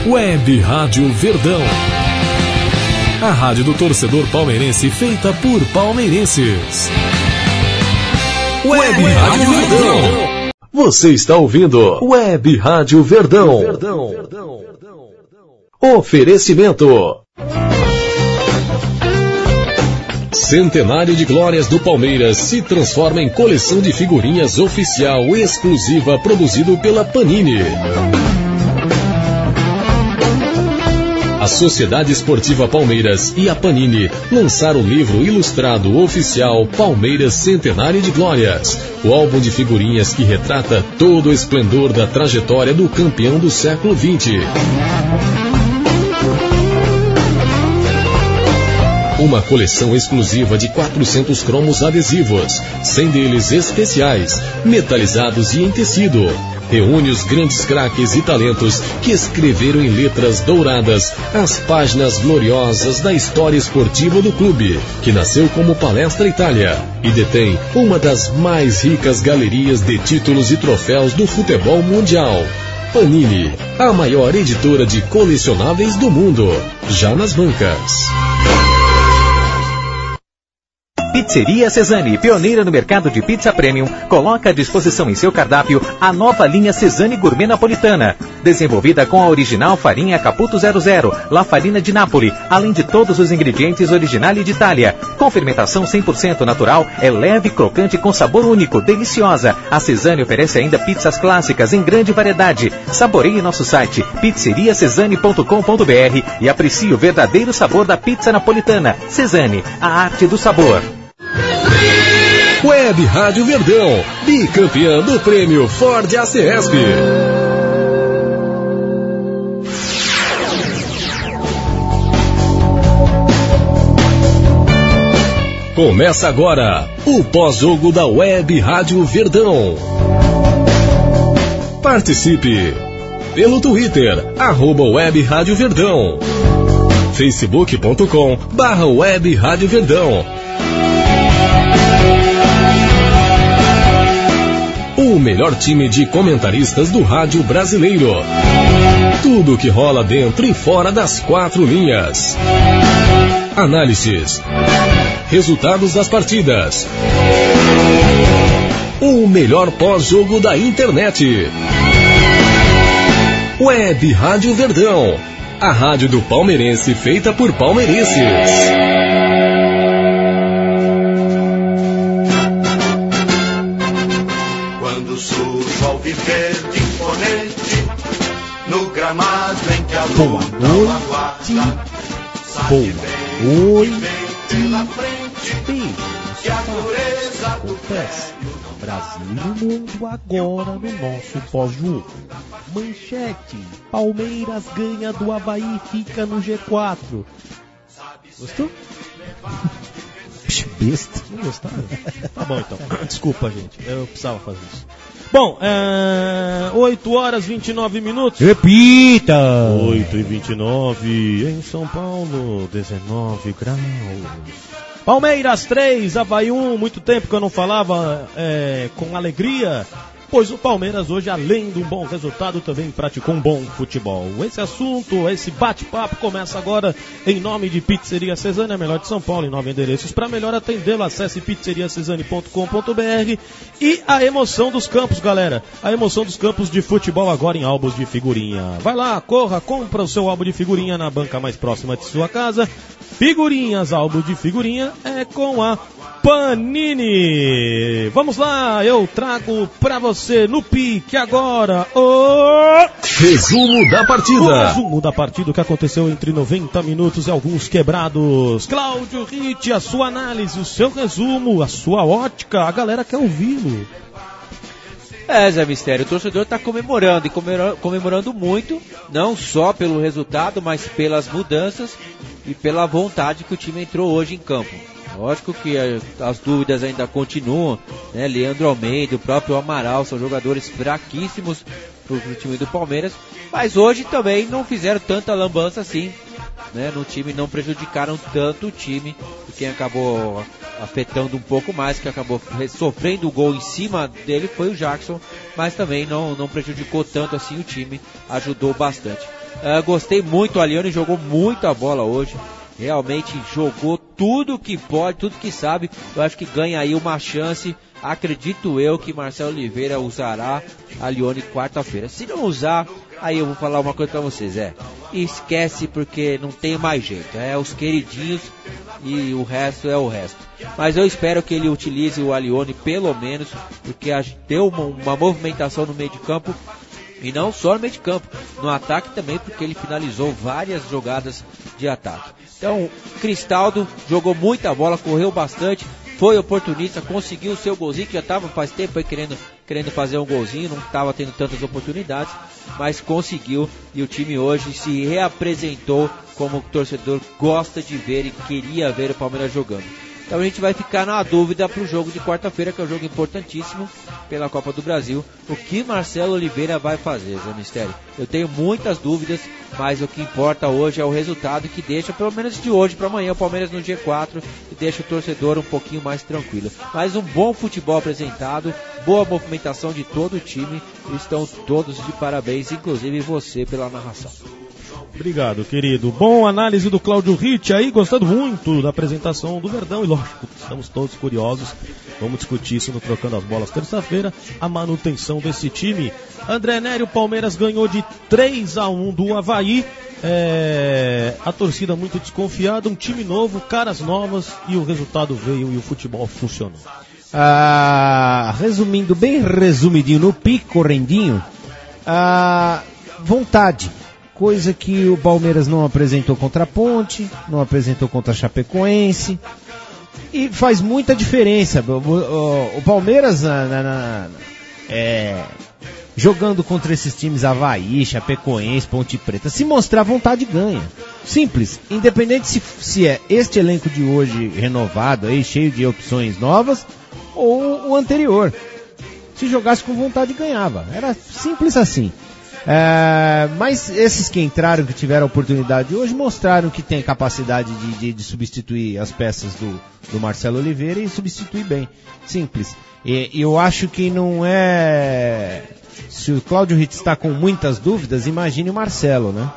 Web Rádio Verdão. A rádio do torcedor palmeirense feita por palmeirenses. Web Rádio Verdão. Você está ouvindo Web Rádio Verdão. Oferecimento. Centenário de Glórias do Palmeiras se transforma em coleção de figurinhas oficial exclusiva produzido pela Panini. A Sociedade Esportiva Palmeiras e a Panini lançaram o livro ilustrado oficial Palmeiras Centenário de Glórias, o álbum de figurinhas que retrata todo o esplendor da trajetória do campeão do século XX. Uma coleção exclusiva de 400 cromos adesivos, 100 deles especiais, metalizados e em tecido. Reúne os grandes craques e talentos que escreveram em letras douradas as páginas gloriosas da história esportiva do clube, que nasceu como Palestra Itália e detém uma das mais ricas galerias de títulos e troféus do futebol mundial. Panini, a maior editora de colecionáveis do mundo, já nas bancas. Pizzeria Cesani, pioneira no mercado de pizza premium, coloca à disposição em seu cardápio a nova linha Cesani Gourmet Napolitana, desenvolvida com a original farinha Caputo 00, La Farina de Nápoles, além de todos os ingredientes Originale de Itália. Com fermentação 100% natural, é leve, crocante com sabor único, deliciosa. A Cesani oferece ainda pizzas clássicas em grande variedade. Saboreie nosso site pizzeriacesani.com.br e aprecie o verdadeiro sabor da pizza napolitana. Cesani, a arte do sabor. Web Rádio Verdão, bicampeã do prêmio Ford ACESP. Começa agora o pós-jogo da Web Rádio Verdão. Participe pelo Twitter, @Web Rádio Verdão, facebook.com/Web Rádio Verdão. O melhor time de comentaristas do rádio brasileiro. Tudo o que rola dentro e fora das quatro linhas. Análises. Resultados das partidas. O melhor pós-jogo da internet. Web Rádio Verdão. A rádio do palmeirense feita por palmeirenses. Boa noite, acontece Brasil e mundo agora no nosso pós-jogo. Manchete: Palmeiras ganha do Avaí e fica no G4. Gostou? Besta. Não gostaram? Tá bom então, desculpa gente, eu precisava fazer isso. Bom, 8h29. Repita! 8h29 em São Paulo, 19 graus. Palmeiras 3, Avaí 1. Muito tempo que eu não falava com alegria, pois o Palmeiras hoje, além de um bom resultado, também praticou um bom futebol. Esse assunto, esse bate-papo começa agora em nome de Pizzeria Cesani, a melhor de São Paulo, em 9 endereços. Para melhor atendê-lo, acesse pizzeriacesani.com.br. E a emoção dos campos, galera. A emoção dos campos de futebol agora em álbuns de figurinha. Vai lá, corra, compra o seu álbum de figurinha na banca mais próxima de sua casa. Figurinhas, álbum de figurinha é com a Panini. Vamos lá, eu trago pra você no pique agora o resumo da partida. O resumo da partida que aconteceu entre 90 minutos e alguns quebrados. Cláudio Ritt, a sua análise, o seu resumo, a sua ótica, a galera quer ouvi-lo. Zé Mistério, o torcedor está comemorando, e comemorando muito, não só pelo resultado, mas pelas mudanças e pela vontade que o time entrou hoje em campo. Lógico que as dúvidas ainda continuam, né? Leandro Almeida, o próprio Amaral, são jogadores fraquíssimos pro time do Palmeiras, mas hoje também não fizeram tanta lambança assim, né? No time, não prejudicaram tanto o time, e quem acabou afetando um pouco mais, que acabou sofrendo o gol em cima dele, foi o Jackson, mas também não prejudicou tanto assim o time, ajudou bastante. Gostei muito, o Alione jogou muita bola hoje, realmente jogou tudo que pode, tudo que sabe. Eu acho que ganha aí uma chance, acredito eu que Marcelo Oliveira usará a Alione quarta-feira. Se não usar, aí eu vou falar uma coisa pra vocês, esquece, porque não tem mais jeito, os queridinhos e o resto é o resto. Mas eu espero que ele utilize o Alione pelo menos, porque deu uma movimentação no meio de campo, e não só no meio de campo, no ataque também, porque ele finalizou várias jogadas de ataque. Então, Cristaldo jogou muita bola, correu bastante, foi oportunista, conseguiu o seu golzinho, que já estava faz tempo aí querendo fazer um golzinho, não estava tendo tantas oportunidades, mas conseguiu, e o time hoje se reapresentou como o torcedor gosta de ver e queria ver o Palmeiras jogando. Então a gente vai ficar na dúvida para o jogo de quarta-feira, que é um jogo importantíssimo pela Copa do Brasil. O que Marcelo Oliveira vai fazer, Zé Mistério? Eu tenho muitas dúvidas, mas o que importa hoje é o resultado, que deixa, pelo menos de hoje para amanhã, o Palmeiras no G4 e deixa o torcedor um pouquinho mais tranquilo. Mas um bom futebol apresentado, boa movimentação de todo o time, estão todos de parabéns, inclusive você pela narração. Obrigado, querido. Bom, análise do Cláudio Ritt aí, gostando muito da apresentação do Verdão, e lógico, estamos todos curiosos, vamos discutir isso no Trocando as Bolas terça-feira, a manutenção desse time. André Nério, Palmeiras ganhou de 3-1 do Avaí, a torcida muito desconfiada, um time novo, caras novas, e o resultado veio e o futebol funcionou. Resumindo, bem resumidinho, no pique correndinho, vontade. Coisa que o Palmeiras não apresentou contra a Ponte, não apresentou contra a Chapecoense, e faz muita diferença. O Palmeiras jogando contra esses times Avaí, Chapecoense, Ponte Preta, se mostrar vontade ganha. Simples, independente se é este elenco de hoje renovado, aí, cheio de opções novas, ou o anterior. Se jogasse com vontade ganhava, era simples assim. Mas esses que entraram, que tiveram a oportunidade hoje, mostraram que tem capacidade de substituir as peças do Marcelo Oliveira e substituir bem. Simples. E eu acho que não é... Se o Cláudio Ritt está com muitas dúvidas, imagine o Marcelo, né?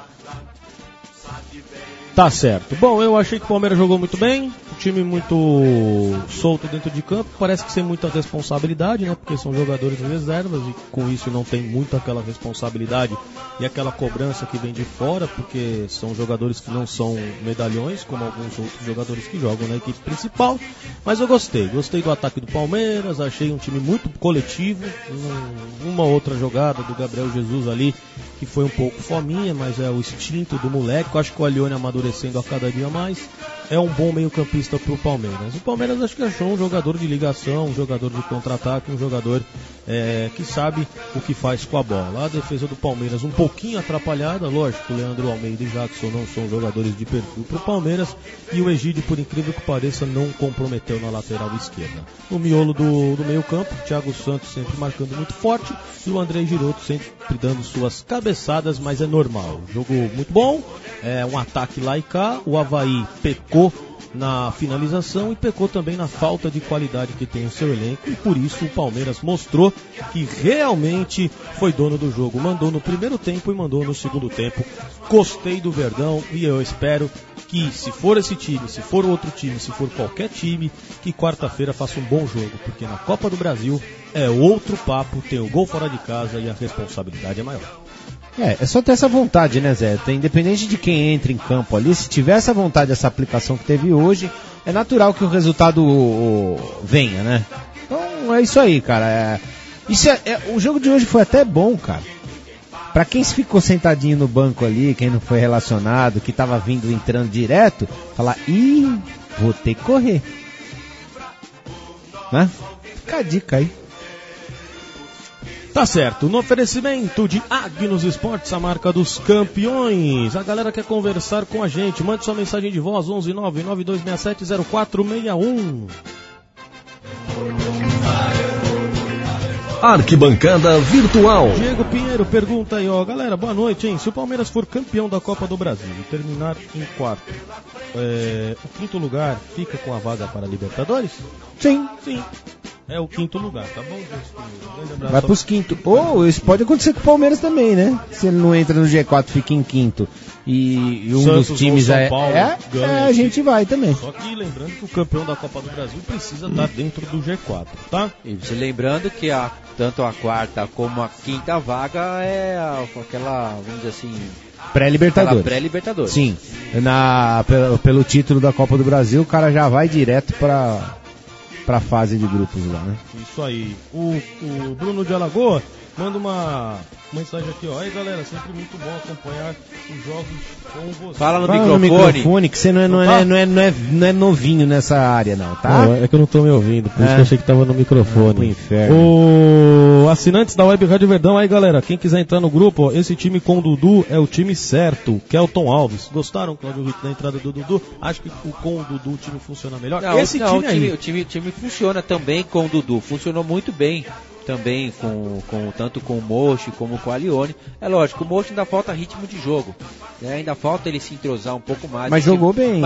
Tá certo. Bom, eu achei que o Palmeiras jogou muito bem, o time muito solto dentro de campo, parece que sem muita responsabilidade, né? Porque são jogadores reservas e com isso não tem muito aquela responsabilidade e aquela cobrança que vem de fora, porque são jogadores que não são medalhões, como alguns outros jogadores que jogam na equipe principal. Mas eu gostei do ataque do Palmeiras, achei um time muito coletivo, uma outra jogada do Gabriel Jesus ali, que foi um pouco fominha, mas é o instinto do moleque. Eu acho que o Alione amadurecendo a cada dia mais, é um bom meio-campista pro Palmeiras. O Palmeiras acho que achou um jogador de ligação, um jogador de contra-ataque, um jogador que sabe o que faz com a bola. A defesa do Palmeiras um pouquinho atrapalhada, lógico, o Leandro Almeida e Jackson não são jogadores de perfil pro Palmeiras, e o Egídio, por incrível que pareça, não comprometeu na lateral esquerda. No miolo do meio-campo, o Thiago Santos sempre marcando muito forte, e o André Giroto sempre dando suas cabeçadas, mas é normal. Jogo muito bom, um ataque lá e cá. O Avaí pecou na finalização e pecou também na falta de qualidade que tem o seu elenco, e por isso o Palmeiras mostrou que realmente foi dono do jogo. Mandou no primeiro tempo e mandou no segundo tempo. Gostei do Verdão e eu espero que, se for esse time, se for outro time, se for qualquer time, que quarta-feira faça um bom jogo, porque na Copa do Brasil é outro papo, tem o gol fora de casa e a responsabilidade é maior. É só ter essa vontade, né, Zé? Independente de quem entra em campo ali, se tiver essa vontade, essa aplicação que teve hoje, é natural que o resultado venha, né? Então é isso aí, cara. O jogo de hoje foi até bom, cara. Pra quem ficou sentadinho no banco ali, quem não foi relacionado, que tava entrando direto, falar, vou ter que correr. Né? Fica a dica aí. Tá certo, no oferecimento de Agnos Esportes, a marca dos campeões. A galera quer conversar com a gente, mande sua mensagem de voz, 11992670461. Arquibancada Virtual. Diego Pinheiro pergunta aí, ó, galera, boa noite, hein? Se o Palmeiras for campeão da Copa do Brasil e terminar em quarto, o quinto lugar fica com a vaga para a Libertadores? Sim. É o quinto lugar, tá bom? Vai pros quinto. Ou isso pode acontecer com o Palmeiras também, né? Se ele não entra no G4, fica em quinto. E um Santos dos times ou São Paulo ganha, a gente vai também. Só que lembrando que o campeão da Copa do Brasil precisa estar dentro do G4, tá? E lembrando que tanto a quarta como a quinta vaga é aquela, vamos dizer assim... Pré-Libertadores. Pré-Libertadores. Sim. Pelo título da Copa do Brasil, o cara já vai direto pra fase de grupos lá, né? Isso aí. O Bruno de Alagoa manda uma mensagem aqui, ó. Aí, galera, sempre muito bom acompanhar os jogos com você. Fala no microfone, que você não é novinho nessa área, não, tá? Não, é que eu não tô me ouvindo, por isso que eu achei que tava no microfone. Pro inferno. O assinantes da Web Rádio Verdão, aí, galera, quem quiser entrar no grupo, ó, esse time com o Dudu é o time certo, Kelton Alves. Gostaram, Claudio Ritt, da entrada do Dudu? Acho que com o Dudu o time funciona melhor. O time funciona também com o Dudu, funcionou muito bem. Também tanto com o Mochi como com o Alione. É lógico, o Mochi ainda falta ritmo de jogo, né? Ainda falta ele se entrosar um pouco mais. Mas jogou bem.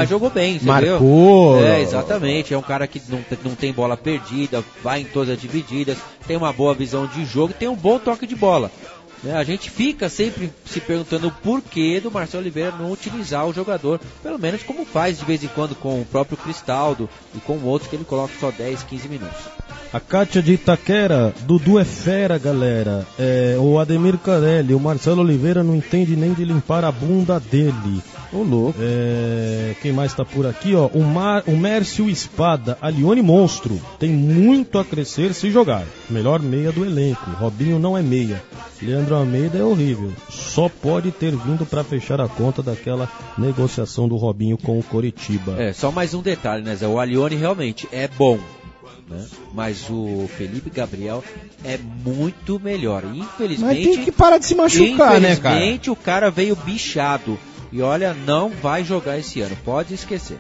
Marcou. Exatamente. É um cara que não tem bola perdida, vai em todas as divididas, tem uma boa visão de jogo e tem um bom toque de bola. A gente fica sempre se perguntando o porquê do Marcelo Oliveira não utilizar o jogador, pelo menos como faz de vez em quando com o próprio Cristaldo e com outros que ele coloca só 10, 15 minutos. A Kátia de Itaquera, Dudu é fera, galera. O Ademir Carelli, o Marcelo Oliveira não entende nem de limpar a bunda dele. Ô, louco. Quem mais tá por aqui, ó? O Mércio Espada, Alione monstro. Tem muito a crescer se jogar. Melhor meia do elenco. Robinho não é meia. Leandro Almeida é horrível. Só pode ter vindo para fechar a conta daquela negociação do Robinho com o Coritiba. Só mais um detalhe, né, Zé? O Alione realmente é bom, né? Mas o Felipe Gabriel é muito melhor. Infelizmente. Mas tem que parar de se machucar, né, cara? Infelizmente o cara veio bichado. E olha, não vai jogar esse ano. Pode esquecer.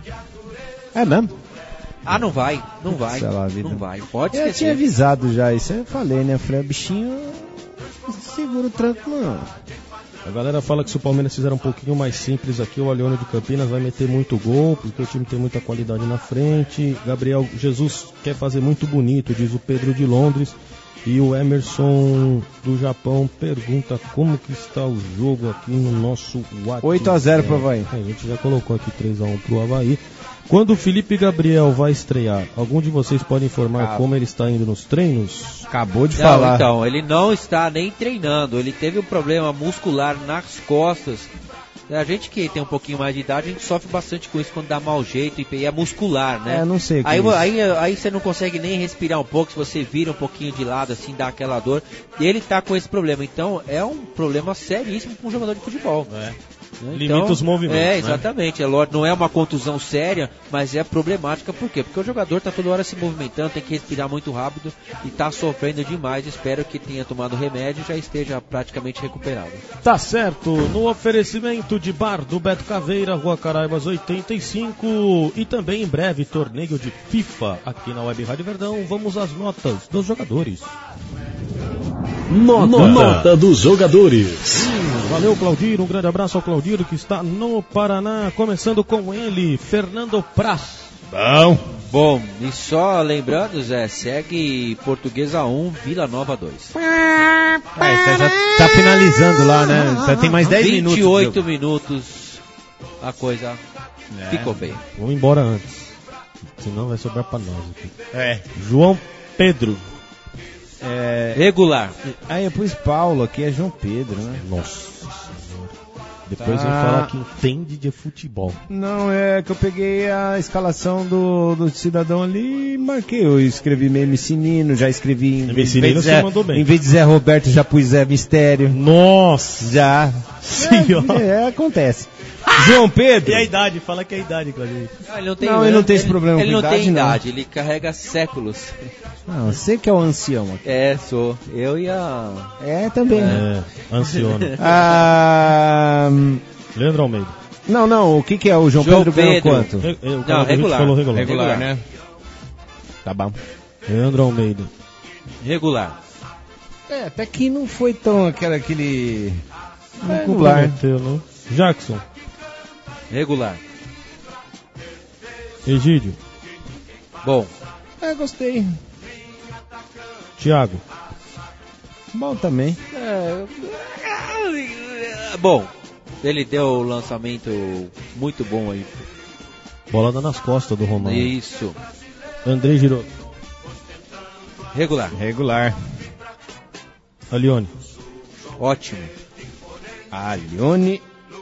É mesmo? Não vai. Não vai. Pode esquecer. Eu tinha avisado já isso. Eu falei, né? Eu falei, bichinho, segura o tranco, não. A galera fala que se o Palmeiras fizer um pouquinho mais simples aqui, o Alione de Campinas vai meter muito gol, porque o time tem muita qualidade na frente. Gabriel Jesus quer fazer muito bonito, diz o Pedro de Londres. E o Emerson do Japão pergunta como que está o jogo aqui no nosso WhatsApp. 8-0 pro Avaí. A gente já colocou aqui 3-1 pro Avaí. Quando o Felipe Gabriel vai estrear, algum de vocês pode informar como ele está indo nos treinos? Acabou de falar. Então, ele não está nem treinando. Ele teve um problema muscular nas costas. A gente que tem um pouquinho mais de idade, a gente sofre bastante com isso quando dá mau jeito e é muscular, né? Não sei. Aí você não consegue nem respirar um pouco, se você vira um pouquinho de lado, assim, dá aquela dor. E ele tá com esse problema. Então, é um problema seríssimo para um jogador de futebol. Então, limita os movimentos. Exatamente. Né? Não é uma contusão séria, mas é problemática. Por quê? Porque o jogador está toda hora se movimentando, tem que respirar muito rápido e está sofrendo demais. Espero que tenha tomado remédio e já esteja praticamente recuperado. Tá certo. No oferecimento de bar do Beto Caveira, Rua Caraibas 85, e também em breve torneio de FIFA aqui na Web Rádio Verdão. Vamos às notas dos jogadores. Nota dos jogadores. Valeu, Claudiro. Um grande abraço ao Claudiro que está no Paraná. Começando com ele, Fernando Praz. Bom, e só lembrando, Zé, segue Portuguesa 1, Vila Nova 2. Já tá finalizando lá, né? Tem mais 10 minutos. 28 minutos, a coisa ficou bem. Vamos embora antes, senão vai sobrar pra nós aqui. João Pedro. Regular. Aí eu pus Paulo, aqui é João Pedro, né? Nossa senhora. Depois vem falar que entende de futebol. Não, é que eu peguei a escalação do cidadão ali e marquei. Eu escrevi meio MC Nino, já escrevi você mandou bem. Em vez de Zé Roberto, já pus Zé Mistério. Nossa! Já. Acontece. João Pedro. E a idade? Fala que é a idade, Claudio. Ele não tem esse problema com idade. Ele não tem idade, ele carrega séculos. Não, você que é o ancião aqui. Sou. Eu e a... também. Anciano. Leandro Almeida. Não, o que é o João Pedro ganhou quanto? Regular. Falou regular. Regular, né? Tá bom. Leandro Almeida. Regular. Até que não foi tão aquele... Regular. Né? Jackson. Regular. Egídio. Bom. Gostei. Thiago. Bom também. Bom. Ele deu o lançamento muito bom aí. Bola nas costas do Romário. Isso. André Giroto. Regular. Alione. Ótimo. Alione.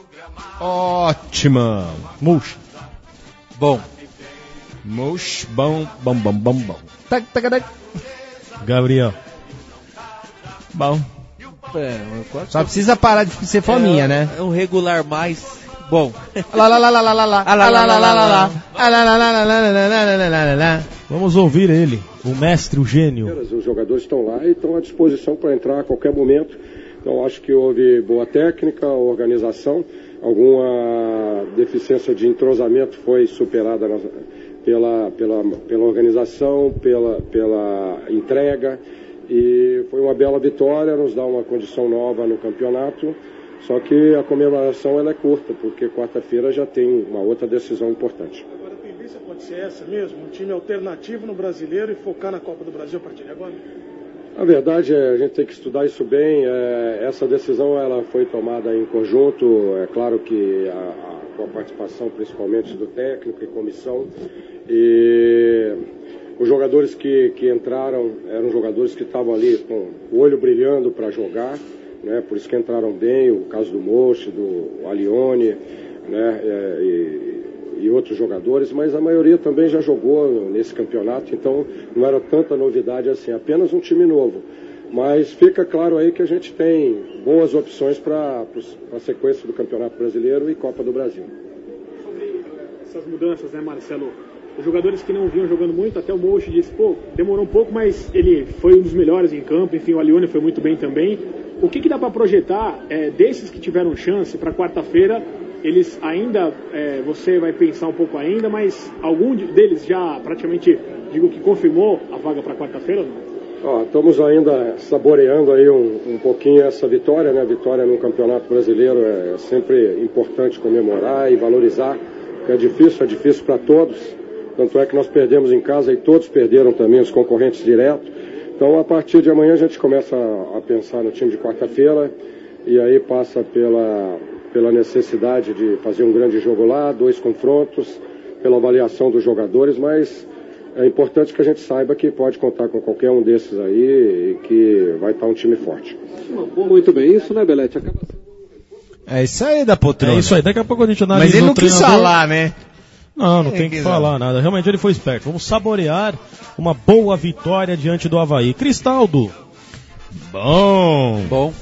Ótima. Murcha. Bom. Mosh, bom. Gabriel. Bom. Só Só precisa parar de ser fominha, né? É um regular mais bom. Vamos ouvir ele, o mestre, o gênio. Os jogadores estão lá e estão à disposição para entrar a qualquer momento. Então acho que houve boa técnica, organização, alguma deficiência de entrosamento foi superada pela organização, pela entrega, e foi uma bela vitória, nos dá uma condição nova no campeonato, só que a comemoração ela é curta, porque quarta-feira já tem uma outra decisão importante. Agora a tendência pode ser essa mesmo, um time alternativo no Brasileiro e focar na Copa do Brasil a partir de agora? A verdade é, a gente tem que estudar isso bem, essa decisão ela foi tomada em conjunto, é claro que com a participação principalmente do técnico e comissão, e os jogadores que entraram eram jogadores que estavam ali com o olho brilhando para jogar, né, por isso que entraram bem, o caso do Mochi, do Alione, né, e outros jogadores, mas a maioria também já jogou nesse campeonato, então não era tanta novidade assim, apenas um time novo. Mas fica claro aí que a gente tem boas opções para a sequência do Campeonato Brasileiro e Copa do Brasil. Sobre essas mudanças, né, Marcelo? Os jogadores que não vinham jogando muito, até o Mochi disse, demorou um pouco, mas ele foi um dos melhores em campo, enfim, o Alione foi muito bem também. O que dá para projetar desses que tiveram chance para quarta-feira? Eles ainda, você vai pensar um pouco ainda, mas algum deles já praticamente, digo que confirmou a vaga para quarta-feira ou não? Estamos ainda saboreando aí um pouquinho essa vitória, né? A vitória no Campeonato Brasileiro é sempre importante comemorar e valorizar, porque é difícil para todos, tanto é que nós perdemos em casa e todos perderam também, os concorrentes diretos. Então a partir de amanhã a gente começa a pensar no time de quarta-feira e aí passa pela necessidade de fazer um grande jogo lá, 2 confrontos, pela avaliação dos jogadores, mas é importante que a gente saiba que pode contar com qualquer um desses aí e que vai estar um time forte. Muito bem, isso, né, Belete? É isso aí da poltrona. É isso aí, daqui a pouco a gente analisa. Mas ele não quis falar, né? Não tem que falar nada. Realmente ele foi esperto. Vamos saborear uma boa vitória diante do Avaí. Cristaldo. Bom.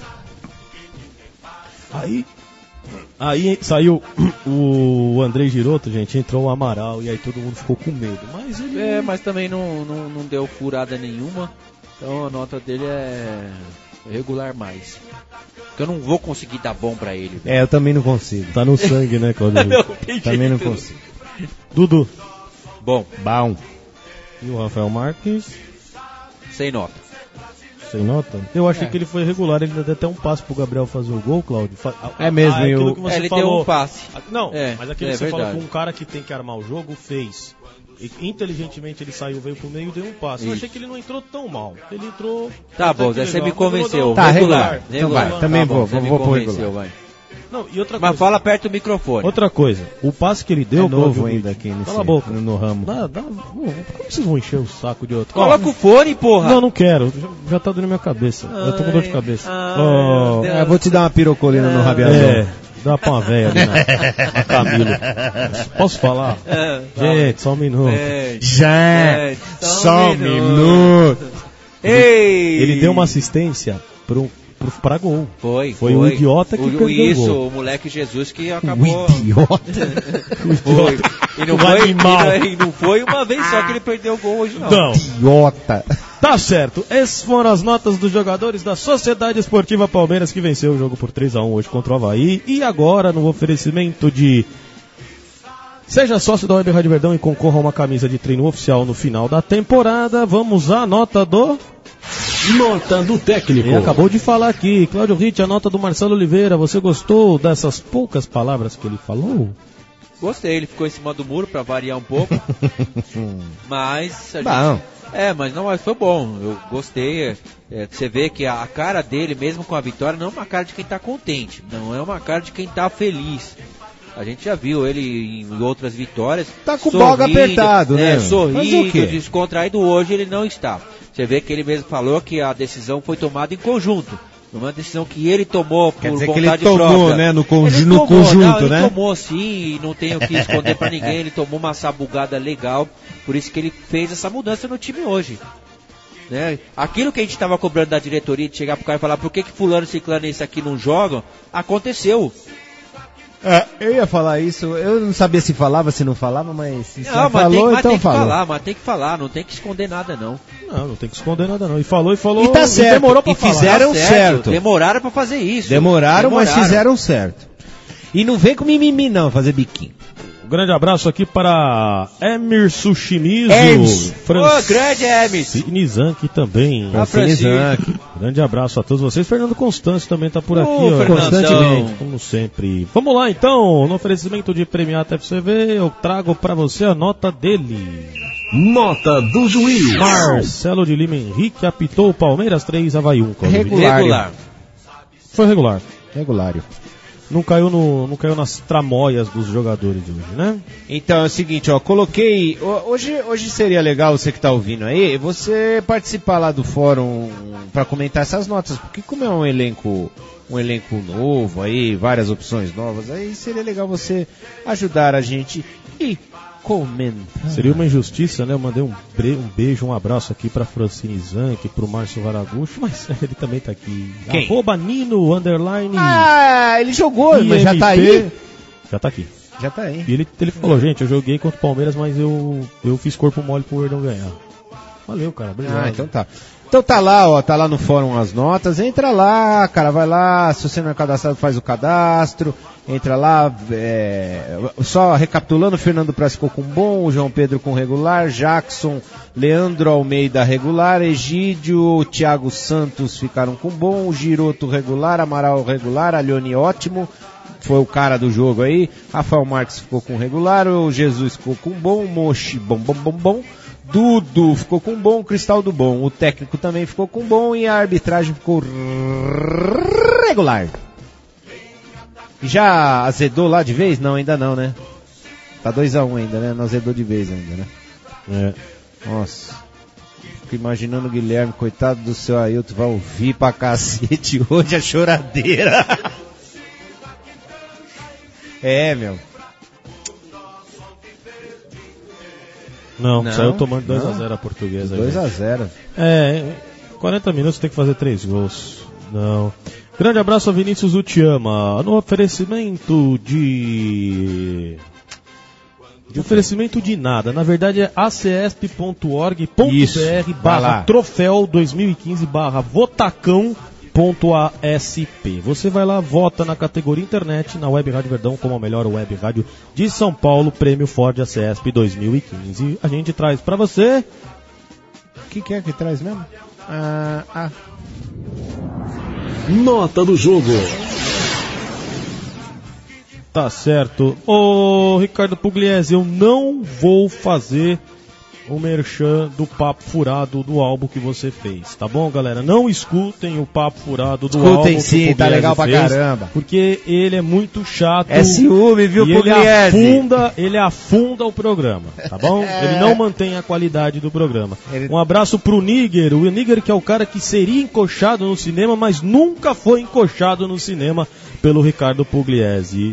Aí saiu o André Giroto, gente, entrou o Amaral e aí todo mundo ficou com medo. Mas ele... mas também não deu furada nenhuma. Então a nota dele é regular mais. Porque eu não vou conseguir dar bom pra ele. Eu também não consigo. Tá no sangue, né, Claudio? Também não consigo. Dudu. Bom. E o Rafael Marques? Sem nota. Sem nota? Eu achei que ele foi regular, ele deu até um passe pro Gabriel fazer o gol, Claudio. É mesmo, aquilo que você ele falou... deu um passe. Não, mas aquilo que você verdade. falou que um cara que tem que armar o jogo fez. E, inteligentemente ele saiu, veio pro meio e deu um passe. Eu achei que ele não entrou tão mal. Ele entrou... Tá bom, você me convenceu. Tá, regular. Então vai, também vou pro regular. Vai. Não, e outra Mas coisa, fala perto do microfone. Outra coisa, o passe que ele deu... novo ainda aqui Cala a boca. no ramo. Como vocês vão encher o saco de outro? Coloca o fone, porra. Não quero. Já tá doendo minha cabeça. Eu tô com dor de cabeça. Eu vou te dar uma pirocolina no rabiazão. Dá pra uma véia ali na Camila. Posso falar? Gente, só um minuto. Só um minuto. Ei! Ele deu uma assistência pra gol. Foi o idiota que perdeu o gol. O moleque Jesus que acabou... O idiota. Foi. Animal. E não foi uma vez só que ele perdeu o gol hoje, não. Não. Idiota. Tá certo. Essas foram as notas dos jogadores da Sociedade Esportiva Palmeiras, que venceu o jogo por 3-1 hoje contra o Avaí. E agora, no oferecimento de... Seja sócio da Web Rádio Verdão e concorra a uma camisa de treino oficial no final da temporada. Vamos à nota do... Nota do técnico. Ele acabou de falar aqui, Cláudio Ritt, a nota do Marcelo Oliveira. Você gostou dessas poucas palavras que ele falou? Gostei, ele ficou em cima do muro pra variar um pouco. Mas mas não, mas foi bom. Eu gostei. Você vê que a cara dele, mesmo com a vitória, não é uma cara de quem tá contente, não é uma cara de quem tá feliz. A gente já viu ele em outras vitórias. Tá com o boga apertado, né? Sorrindo, descontraído. Hoje ele não está. Você vê que ele mesmo falou que a decisão foi tomada em conjunto. Não é uma decisão que ele tomou por vontade própria. Que ele tomou, né? No conjunto, ele né? Ele tomou sim, e não tenho o que esconder pra ninguém. Ele tomou uma sabugada legal. Por isso que ele fez essa mudança no time hoje. Né? Aquilo que a gente estava cobrando da diretoria, de chegar pro cara e falar por que fulano, ciclano e esse aqui não jogam, aconteceu. Eu ia falar isso, eu não sabia se falava, se não falava, mas se não, falou, então tem que falou. Mas tem que falar, não tem que esconder nada não. Não tem que esconder nada não. E falou, e tá certo. E demorou pra falar. Fizeram certo. Demoraram pra fazer isso. Demoraram, mas fizeram certo. E não vem com mimimi não, fazer biquinho. Grande abraço aqui para Emerson Shimizu. Grande Emerson. Nizank também. Grande abraço a todos vocês. Fernando Constâncio também tá por aqui. Constantemente. Como sempre. Vamos lá então. No oferecimento de Premiata FCV, eu trago para você a nota dele. Nota do juiz. Marcelo de Lima Henrique apitou o Palmeiras 3, Avaí 1. Regular. Foi regular. Regulário. Não caiu nas tramóias dos jogadores de hoje, né? Então é o seguinte, coloquei... Hoje seria legal, você que tá ouvindo aí, você participar lá do fórum para comentar essas notas, porque como é um elenco novo aí, várias opções novas, aí seria legal você ajudar a gente e comentar. Seria uma injustiça, né? Eu mandei um beijo, um abraço aqui pra Francine Zanck, pro Márcio Varagucho, mas ele também tá aqui. Quem? @Nino, _. Ele jogou, mas já tá aí? Já tá aqui. Já tá aí. E ele falou, gente, eu joguei contra o Palmeiras, mas eu fiz corpo mole pro Verdão ganhar. Valeu, cara, obrigado. Então tá. Então tá lá no fórum as notas, entra lá, cara, vai lá, se você não é cadastrado, faz o cadastro, entra lá, só recapitulando, Fernando Praz ficou com bom, o João Pedro com regular, Jackson, Leandro Almeida regular, Egídio, Thiago Santos ficaram com bom, o Giroto regular, Amaral regular, Alione ótimo, foi o cara do jogo aí, Rafael Marques ficou com regular, o Jesus ficou com bom, Mochi bom. Dudu ficou com bom, Cristal do bom. O técnico também ficou com bom e a arbitragem ficou regular. Já azedou lá de vez? Não, ainda não, né? Tá 2-1 ainda, né? Não azedou de vez ainda, né? Nossa. Fico imaginando o Guilherme, coitado do seu Ailton, vai ouvir pra cacete hoje a choradeira. Meu. Não, saiu tomando 2-0 a Portuguesa. 2-0. 40 minutos tem que fazer 3 gols. Não. Grande abraço a Vinícius Utiama. No oferecimento de nada. Na verdade é acesp.org.br/troféu 2015/votacão.asp. Você vai lá, vota na categoria internet, na Web Rádio Verdão como a melhor web rádio de São Paulo, prêmio Ford ACESP 2015. A gente traz pra você... O que é que traz mesmo? Nota do jogo. Tá certo. Ô Ricardo Pugliese, eu não vou fazer o merchan do Papo Furado do álbum que você fez, tá bom, galera? Não escutem o Papo Furado do álbum que sim, o Pugliese tá legal pra fez, caramba. porque ele é muito chato. É ciúme, viu, e Pugliese? Ele afunda o programa, tá bom? Ele não mantém a qualidade do programa. Um abraço pro Níger, o Níger que é o cara que seria encoxado no cinema, mas nunca foi encoxado no cinema pelo Ricardo Pugliese.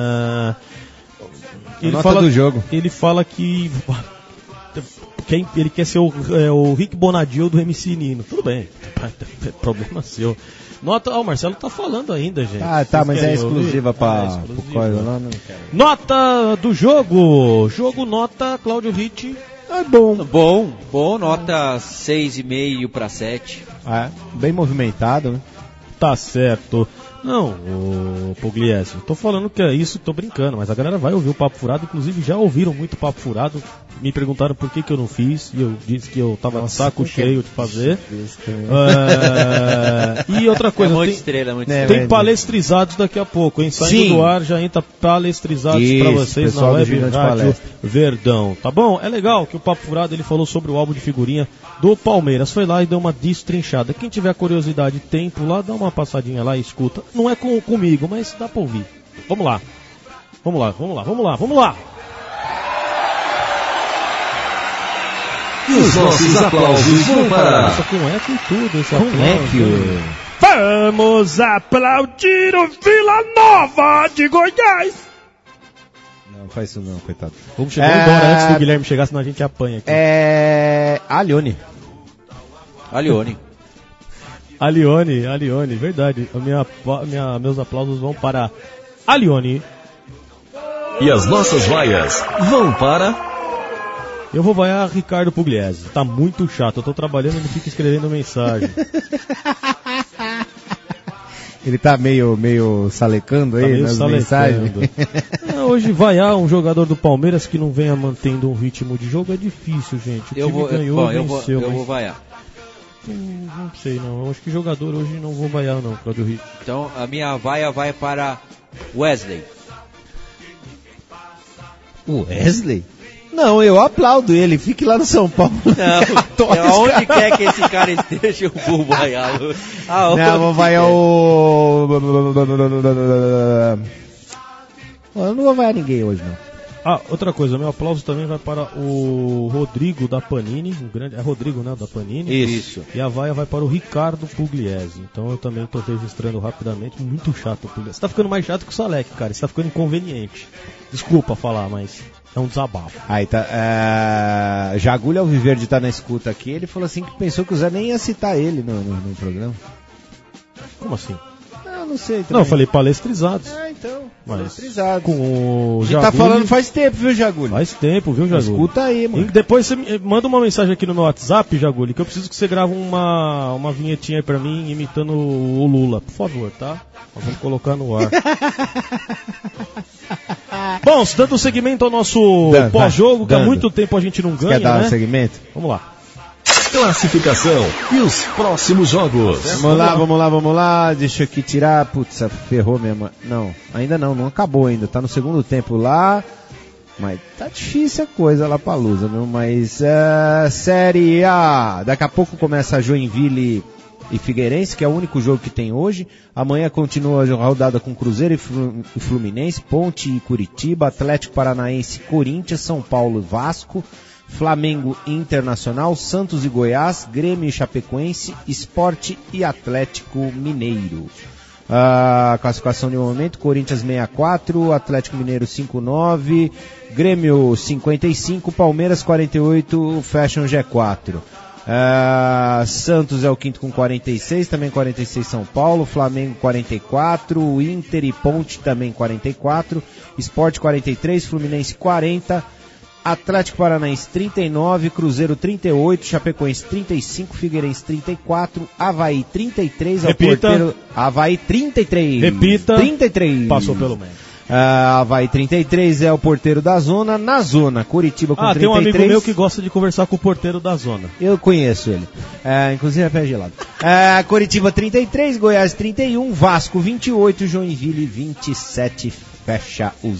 Do jogo. Ele fala que... ele quer ser o Rick Bonadil do MC Nino. Tudo bem, problema seu. Nota, o Marcelo tá falando ainda, gente. Tá, mas é exclusiva pra coisa lá, não quero. Nota do jogo. Jogo nota, Cláudio Ritt. Bom, nota 6,5 para 7. Bem movimentado, né? Tá certo. Não, o Pugliese, tô falando que é isso, tô brincando, mas a galera vai ouvir o Papo Furado, inclusive já ouviram muito Papo Furado, me perguntaram por que eu não fiz, e eu disse que eu tava de saco cheio de fazer. E outra coisa, muito estrela. Tem palestrizados daqui a pouco, hein? Saindo do ar já entra palestrizados pra vocês na Web Rádio Verdão, tá bom? É legal que o Papo Furado ele falou sobre o álbum de figurinha do Palmeiras, foi lá e deu uma destrinchada. Quem tiver curiosidade e tempo lá, dá uma passadinha lá e escuta. Não é comigo, mas dá pra ouvir. Vamos lá. E os nossos aplausos vão para... Nossa, com eco e tudo esse Com aplauso. Vamos aplaudir o Vila Nova de Goiás. Não faz isso não, coitado. Vamos chegar embora antes do Guilherme chegar, senão a gente apanha aqui. Alione, verdade. Meus aplausos vão para Alione. E as nossas vaias vão para... Eu vou vaiar Ricardo Pugliese. Tá muito chato, eu tô trabalhando e ele fica escrevendo mensagem. Ele tá meio salecando aí nas mensagens. Hoje vaiar um jogador do Palmeiras que não venha mantendo um ritmo de jogo é difícil, gente. Eu vou vaiar. Não sei não, eu acho que jogador hoje não vou vaiar não, Claudio Rico. Então a minha vaia vai para Wesley. Wesley? Não, eu aplaudo ele, fique lá no São Paulo. Não, aonde quer que esse cara esteja, eu vou vaiá-lo. Não, vou vaiar o... Eu não vou vaiar ninguém hoje, não. Outra coisa, meu aplauso também vai para o Rodrigo da Panini, é Rodrigo, né, da Panini? Isso. E a vaia vai para o Ricardo Pugliese. Então eu também estou registrando rapidamente, muito chato o Pugliese. Você tá ficando mais chato que o Salek, cara, você tá ficando inconveniente. Desculpa falar, mas é um desabafo. Aí tá, Jagulho Alviverde tá na escuta aqui, ele falou assim que pensou que o Zé nem ia citar ele no programa. Como assim? Não sei. Também. Não, eu falei palestrizados. Então, mas palestrizados. Com o a gente Jagulho, tá falando faz tempo, viu, Jagulho? Faz tempo, viu, Jagulho? Escuta aí, mano. E depois você manda uma mensagem aqui no meu WhatsApp, Jagulho, que eu preciso que você grave uma vinhetinha aí pra mim imitando o Lula, por favor, tá? Nós vamos colocar no ar. Bom, dando seguimento ao nosso pós-jogo, que há muito tempo a gente não ganha, quer dar né? segmento? Vamos lá. Classificação e os próximos jogos. Vamos lá. Deixa eu aqui tirar. Putz, ferrou mesmo. Não, ainda não acabou ainda. Tá no segundo tempo lá. Mas tá difícil a coisa lá pra Lusa, viu? Mas Série A. Daqui a pouco começa a Joinville e Figueirense, que é o único jogo que tem hoje. Amanhã continua a rodada com Cruzeiro e Fluminense, Ponte e Curitiba, Atlético Paranaense, Corinthians, São Paulo e Vasco, Flamengo e Internacional, Santos e Goiás, Grêmio e Chapecoense, Sport e Atlético Mineiro. A classificação de momento: Corinthians 64, Atlético Mineiro 59, Grêmio 55, Palmeiras 48, fecham G4. Santos é o quinto com 46, também 46 São Paulo, Flamengo 44, Inter e Ponte também 44, Sport 43, Fluminense 40, Atlético Paranaense 39, Cruzeiro 38, Chapecoense 35, Figueirense 34, Avaí 33, é o porteiro. Avaí 33. Repita. 33. Passou pelo menos. Avaí 33 é o porteiro da zona. Na zona, Curitiba com 33. Tem um amigo meu que gosta de conversar com o porteiro da zona. Eu conheço ele. Inclusive é pé gelado. Curitiba 33, Goiás 31, Vasco 28, Joinville 27. Fecha o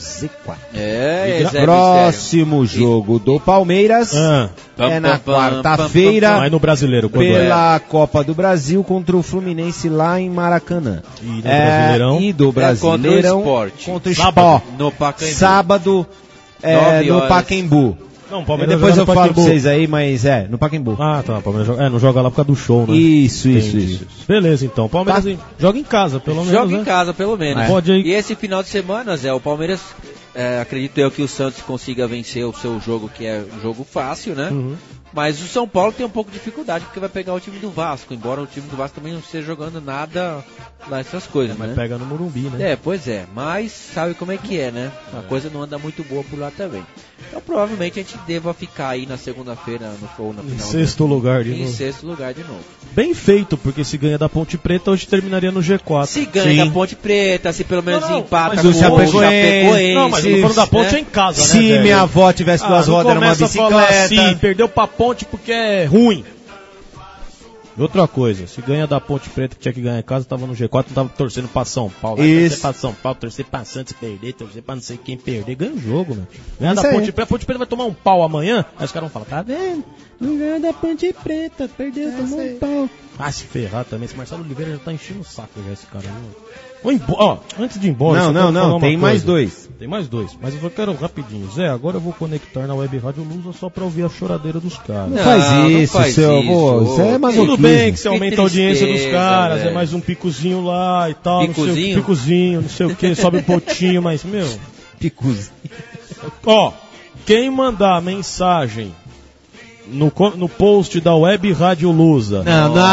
Z4. Próximo jogo do Palmeiras é na quarta-feira. Vai no Brasileiro, pela Copa do Brasil contra o Fluminense lá em Maracanã. E do Brasileirão contra o Sport. No Pacaembu. Sábado no Pacaembu. Não, Palmeiras depois eu falo pra vocês aí, mas no Pacaembu. Tá, Palmeiras não joga lá por causa do show, né? Isso. Beleza, então. Palmeiras joga em casa, pelo menos. Joga em casa, pelo menos. Pode aí. E esse final de semana, Zé, o Palmeiras, acredito eu que o Santos consiga vencer o seu jogo, que é um jogo fácil, né? Mas o São Paulo tem um pouco de dificuldade porque vai pegar o time do Vasco, embora o time do Vasco também não esteja jogando nada nessas coisas, Mas né? pega no Morumbi, né? Pois é, mas sabe como é que é, né? A coisa não anda muito boa por lá também. Então provavelmente a gente deva ficar aí na segunda-feira ou na final. Em sexto lugar de Em novo. sexto lugar de novo. Bem feito, porque se ganha da Ponte Preta, hoje terminaria no G4. Se ganha da Ponte Preta, se pelo menos empata mas com o o Chapecoense. Não, mas eu tô falando da Ponte em casa, né? Se velho? minha avó tivesse duas não rodas, era uma começa a falar bicicleta. assim, perdeu pra Ponte porque é ruim. E outra coisa, se ganha da Ponte Preta que tinha que ganhar em casa, tava no G4, não tava torcendo pra São Paulo. Vai Isso. torcer pra São Paulo, torcer pra Santos perder, torcer pra não sei quem perder. Ganha o jogo, né? Ganha Isso da aí. Ponte Preta, a Ponte Preta vai tomar um pau amanhã, aí os caras vão falar, tá vendo? Não ganhou da Ponte Preta, perdeu, tomou um pau. Ah, se ferrar também, esse Marcelo Oliveira já tá enchendo o saco já, esse cara. Ó, antes de ir embora... eu só quero falar uma tem mais coisa. dois. Tem mais dois, mas eu só quero rapidinho. Zé, agora eu vou conectar na Web Rádio Lusa só pra ouvir a choradeira dos caras. Não faz isso, seu avô. Isso é masoquismo. Tudo bem que você aumenta a audiência dos tristeza, caras, velho. é mais um picozinho lá e tal. Picozinho? Picozinho, não sei o que, sobe um pouquinho, mas, meu... Picuzi. Ó, quem mandar mensagem no post da Web Rádio Lusa...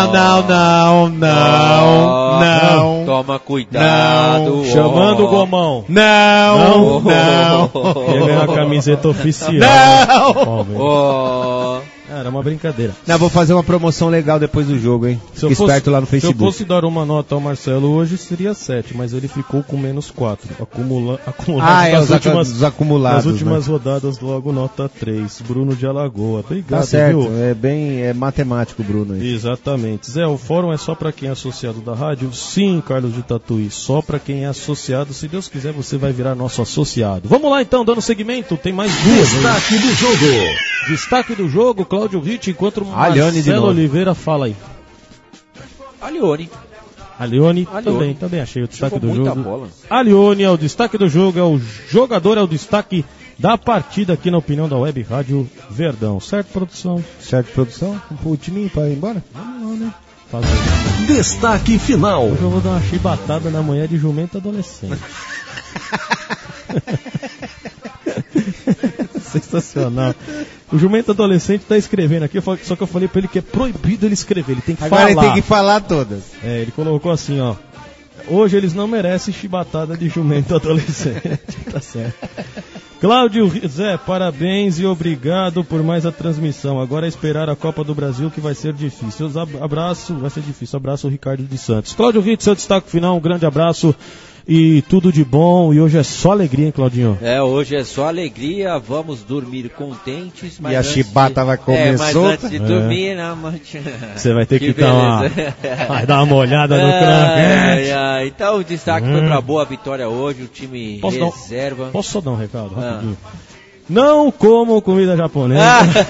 Não. Toma cuidado. Chamando o Gomão. Não. Ia ganhar a camiseta oficial. Não. Ó, velho. Ó. Era uma brincadeira. Não, vou fazer uma promoção legal depois do jogo, hein? Se eu Fique esperto lá no Se eu Facebook. fosse dar uma nota ao Marcelo hoje, seria 7, mas ele ficou com menos 4. Acumulado Os acumulados. nas últimas né? rodadas, logo nota 3. Bruno de Alagoa. Obrigado, Tá certo, viu? é matemático, Bruno. Aí. Exatamente. Zé, o fórum é só pra quem é associado da rádio? Sim, Carlos de Tatuí, só pra quem é associado. Se Deus quiser, você vai virar nosso associado. Vamos lá então, dando segmento, tem mais duas. Destaque do jogo. Destaque do jogo, Cláudio Ritt, enquanto o Alione de Marcelo novo. Oliveira fala aí. Alione. Alione, Alione. também achei o destaque Jogou do muita jogo. bola. Alione é o destaque do jogo, é o jogador, é o destaque da partida aqui na opinião da Web Rádio Verdão. Certo, produção? Certo, produção? O time para ir embora? Vamos lá, né? Fazer. Destaque final. Hoje eu vou dar uma chibatada na manhã de jumento adolescente. Sensacional. O jumento adolescente tá escrevendo aqui, só que eu falei pra ele que é proibido ele escrever, ele tem que Agora falar. ele tem que falar todas. É, ele colocou assim, ó. Hoje eles não merecem chibatada de jumento adolescente. Tá certo. Cláudio Zé, parabéns e obrigado por mais a transmissão. Agora é esperar a Copa do Brasil, que vai ser difícil. Abraço, vai ser difícil. Abraço, Ricardo de Santos. Cláudio Ritz, seu destaque final, um grande abraço e tudo de bom. E hoje é só alegria, hein, Claudinho? Hoje é só alegria, vamos dormir contentes. Mas E a chibata vai comer mas solta. antes de dormir, não, mas... Você vai ter que beleza. vai dar uma olhada no craque. Então o destaque foi pra boa vitória hoje, o time reserva. Posso só dar um recado rapidinho? Não como comida japonesa.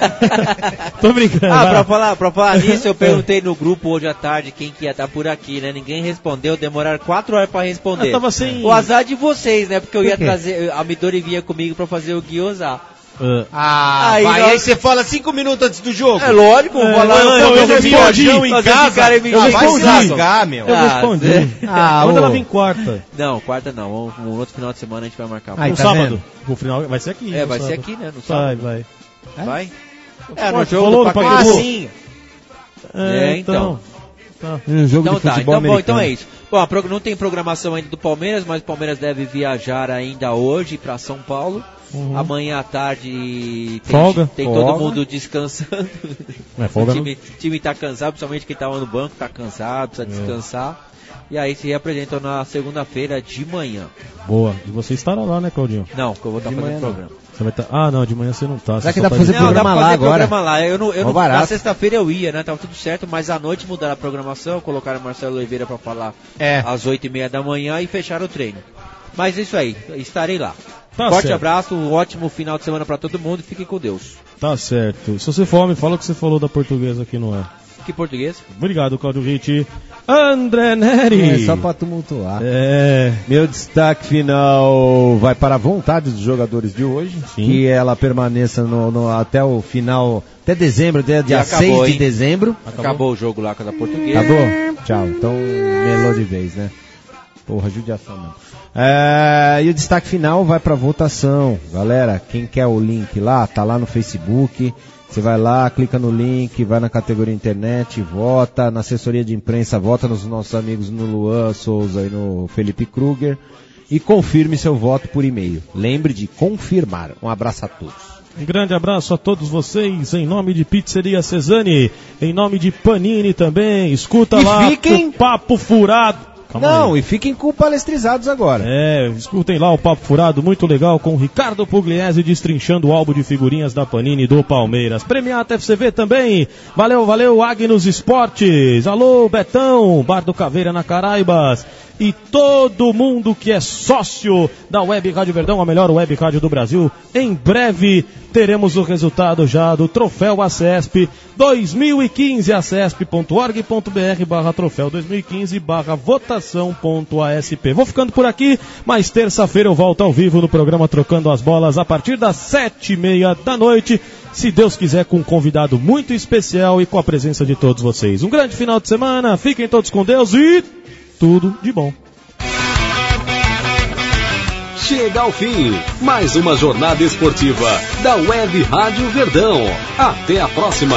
Tô brincando. Pra falar nisso, eu perguntei no grupo hoje à tarde quem que ia estar por aqui, né? Ninguém respondeu, demoraram 4 horas pra responder. Eu tava sem... O azar de vocês, né? Porque eu ia trazer, a Midori vinha comigo pra fazer o gyoza. Aí você fala 5 minutos antes do jogo. É lógico, vou falar, eu respondi em casa. Vai se ligar, meu. Eu respondi. Quando ela vem quarta? Não, quarta não. Um outro final de semana a gente vai marcar. No tá sábado. O final vai ser aqui. Vai ser aqui, né? No sábado. Vai. Vai? No jogo falou do no Pacaembu. sim. Então. Tá. Um jogo de futebol americano. Então é isso. Bom, não tem programação ainda do Palmeiras, mas o Palmeiras deve viajar ainda hoje para São Paulo. Amanhã à tarde tem todo mundo descansando. Folga, o time tá cansado, principalmente quem tava no banco tá cansado, precisa descansar. E aí se representam na segunda-feira de manhã. Boa. E você estará lá, né, Claudinho? Não, que eu vou estar fazendo programa. Você vai não, de manhã você não tá. Será que dá pra fazer programa lá agora? Na sexta-feira eu ia, né? Tava tudo certo, mas à noite mudaram a programação, colocaram o Marcelo Oliveira pra falar às 8h30 da manhã e fecharam o treino. Mas é isso aí, estarei lá. Forte abraço, um ótimo final de semana pra todo mundo e fiquem com Deus. Tá certo. Se você for homem, fala o que você falou da portuguesa aqui no ar. Que português? Obrigado, Cláudio Ritt. André Neri. Só pra tumultuar. Meu destaque final vai para a vontade dos jogadores de hoje. Sim. Que ela permaneça até o final, até dezembro, dia 6 de dezembro. Acabou o jogo lá com a da portuguesa. Acabou? Tchau. Então, melou de vez, né? Porra, judiação mesmo. E o destaque final vai para votação. Galera, quem quer o link lá, tá lá no Facebook. Você vai lá, clica no link, vai na categoria internet, vota, na assessoria de imprensa, vota nos nossos amigos no Luan Souza e no Felipe Kruger e confirme seu voto por e-mail. Lembre de confirmar. Um abraço a todos. Um grande abraço a todos vocês, em nome de Pizzeria Cesani, em nome de Panini também. Escuta e lá fiquem... o Papo Furado. E fiquem com palestrizados agora. Escutem lá o Papo Furado, muito legal, com o Ricardo Pugliese destrinchando o álbum de figurinhas da Panini do Palmeiras. Premiata FCV também. Valeu, Agnus Esportes. Alô, Betão, Bar do Caveira na Caraibas. E todo mundo que é sócio da Web Rádio Verdão, a melhor web rádio do Brasil. Em breve teremos o resultado já do Troféu ACESP 2015, acesp.org.br/troféu 2015/votação.asp. Vou ficando por aqui, mas terça-feira eu volto ao vivo no programa Trocando as Bolas a partir das 7:30 da noite. Se Deus quiser, com um convidado muito especial e com a presença de todos vocês. Um grande final de semana, fiquem todos com Deus e tudo de bom. Chega ao fim mais uma jornada esportiva da Web Rádio Verdão. Até a próxima.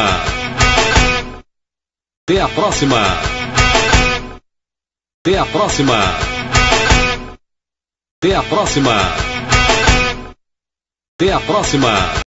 Até a próxima. Até a próxima. Até a próxima. Até a próxima.